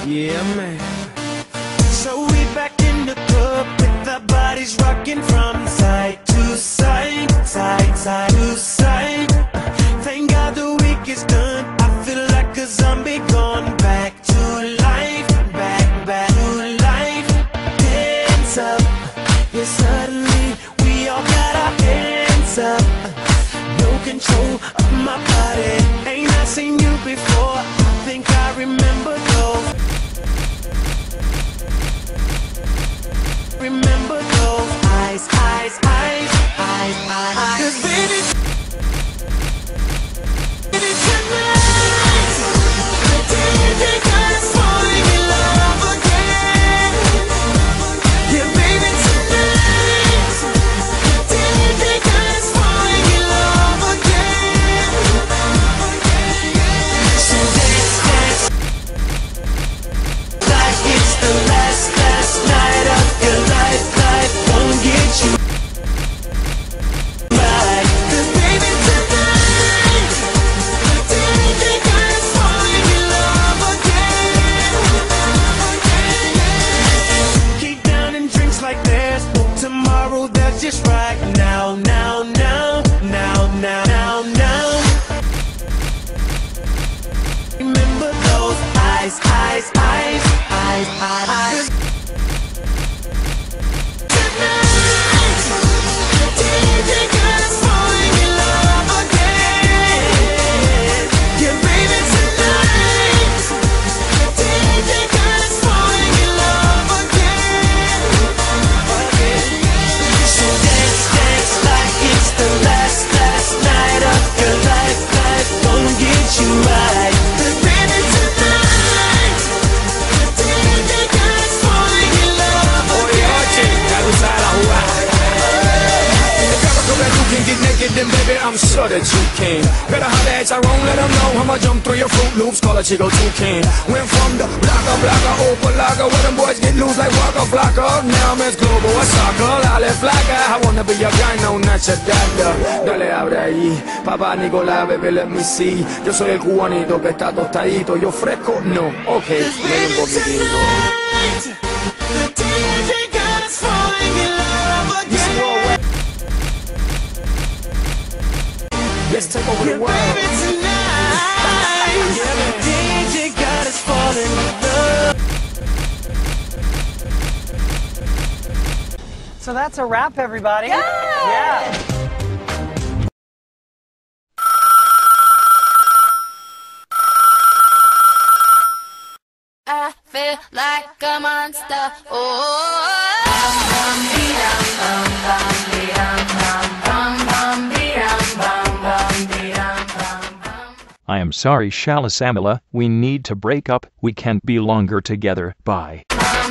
Yeah, man. So we back in the club with our bodies rocking from side to side, side to side. Thank God the week is done. I feel like a zombie gone back to life, back to life. Hands up, yeah, suddenly we all got our hands up. No control of my body. Ain't I seen you before? I think I remember those. Remember those eyes, eyes, eyes, eyes, eyes. 'Cause baby, tonight, the DJ got us falling in love again. Yeah, baby, tonight, the DJ got us falling in love again. So dance, dance, like it's the last night of your life. Life won't get you right. 'Cause baby, tonight, the DJ got us falling in love again. Keep downing drinks like there's no tomorrow. That's just right now, now, now, now, now, now, now. Remember those eyes, eyes, eyes, eyes, eyes. Then baby, I'm sure that you can. Better holler at Tyrone, let them know I'ma jump through your Fruit Loops, call a Chico toucan. Went from the blocker, Opalaga, where them boys get loose like Waka Flocka. Now I'm as global as soccer, Lale Flacca. I wanna be your guy, no, not your dada. Dale, abre ahí, papá Nicolás, baby, let me see. Yo soy el cubanito que está tostadito, yo fresco, no, ok, me un poquitito. Let's take over the world. Baby, tonight, the DJ got us falling in love. So that's a wrap, everybody. Yeah. I feel like a monster. I am sorry, Shalasamila, we need to break up, we can't be longer together, bye.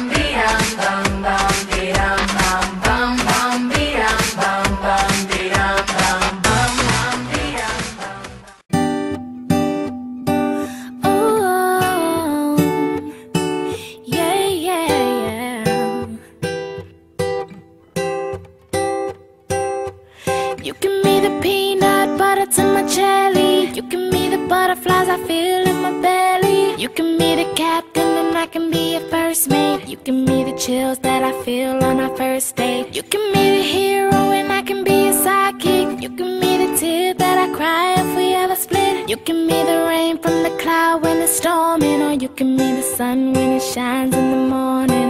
You give me the peanut butter to my jelly. You give me the butterflies I feel in my belly. You give me the captain and I can be your first mate. You give me the chills that I feel on our first date. You give me the hero and I can be your sidekick. You give me the tears that I cry if we ever split. You give me the rain from the cloud when it's storming, or you give me the sun when it shines in the morning.